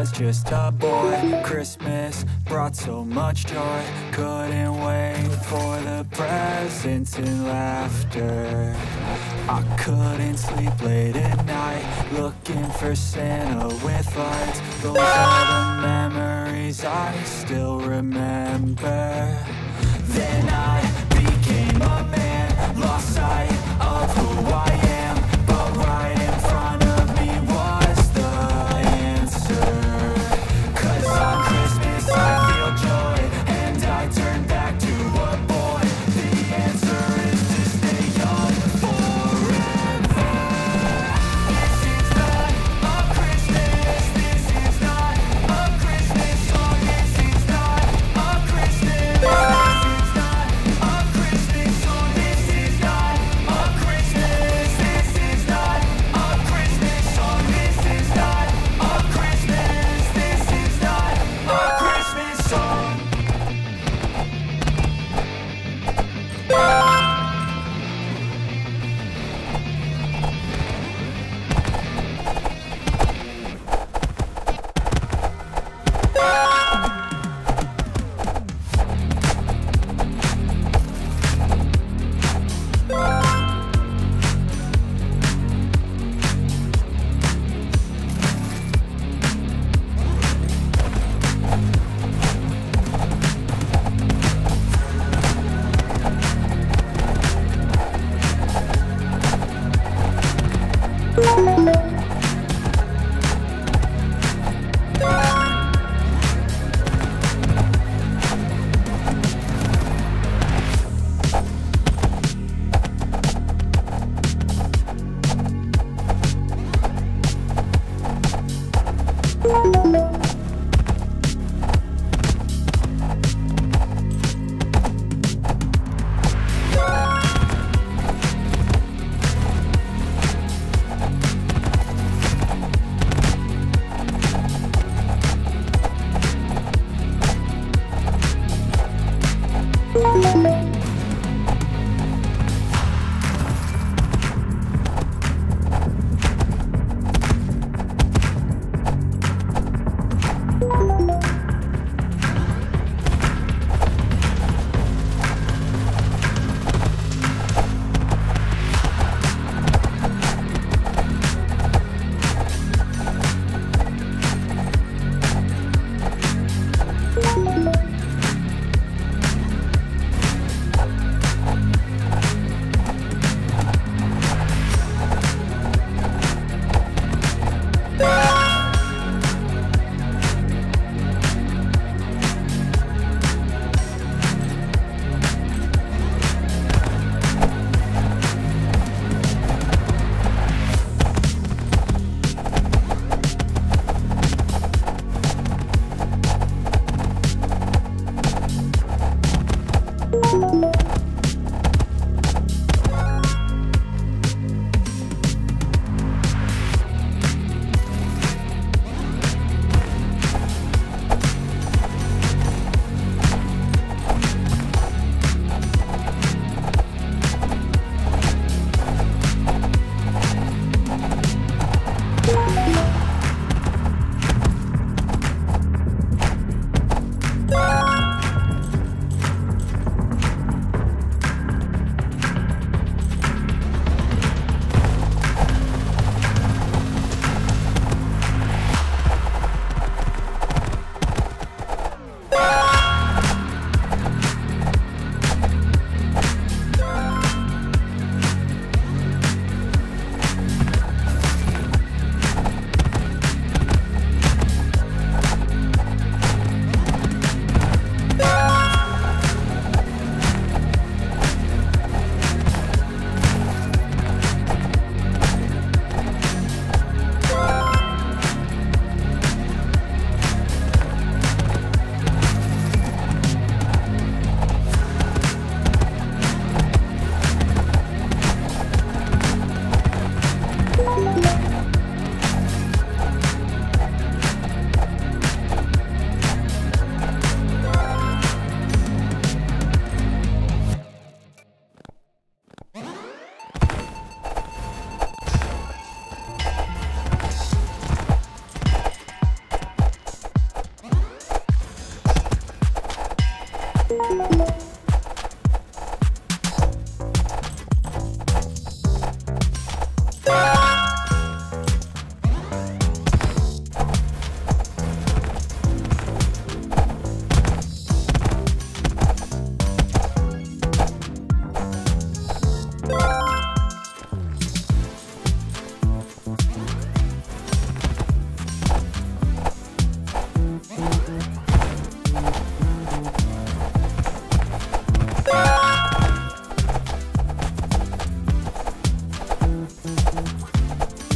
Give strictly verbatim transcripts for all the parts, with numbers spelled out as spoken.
was just a boy. Christmas brought so much joy. Couldn't wait for the presents and laughter. I couldn't sleep late at night, looking for Santa with lights. Those are the memories I still remember. Then I became a man, lost sight of who I am, but right in front of me was the answer. 'Cause on Christmas I feel joy, and I turn back to a boy. The answer is to stay young forever. This is not a Christmas, this is not a Christmas song, this is not a Christmas.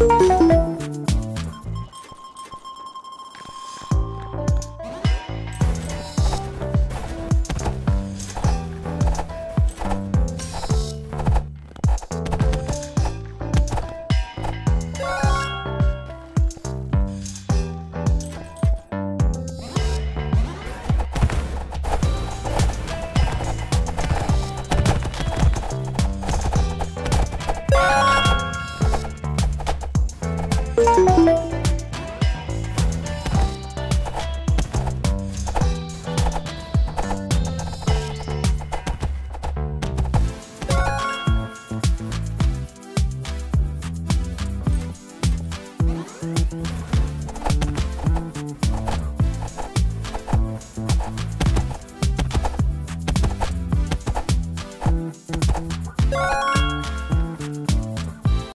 you.